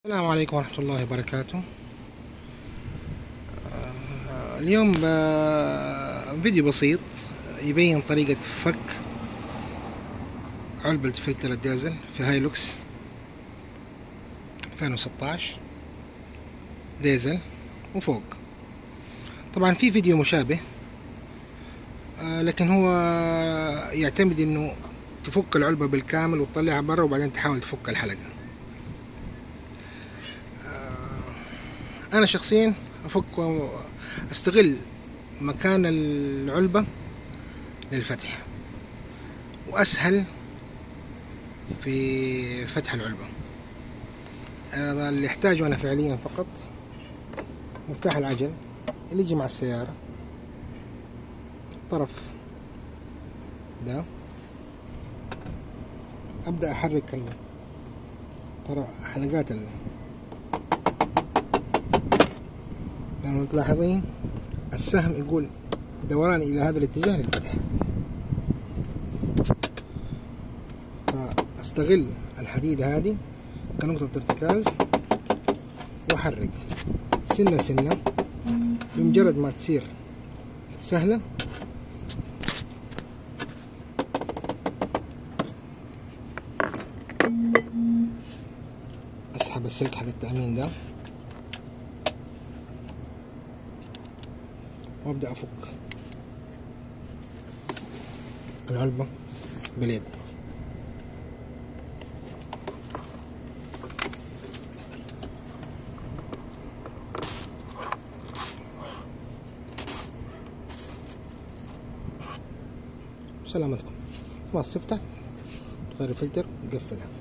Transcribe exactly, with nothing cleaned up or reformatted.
السلام عليكم ورحمة الله وبركاته. آه، اليوم فيديو بسيط يبين طريقة فك علبة فلتر الديزل في هايلوكس ألفين وستاشر ديزل وفوق. طبعا في فيديو مشابه، آه، لكن هو يعتمد انه تفك العلبة بالكامل وتطلعها برا وبعدين تحاول تفك الحلقة. انا شخصيا افك استغل مكان العلبة للفتح واسهل في فتح العلبة. انا اللي احتاجه انا فعليا فقط مفتاح العجل اللي يجي مع السيارة، الطرف ده ابدأ احرك حلقات ال لأنه تلاحظين السهم يقول دوران إلى هذا الاتجاه للفتح، فأستغل الحديد هذه كنقطة ارتكاز وأحرك سنة سنة. بمجرد ما تصير سهلة أسحب السلك حق التأمين ده وابدأ افك العلبة باليد. سلامتكم. خلاص تفتح تغير الفلتر تقفلها.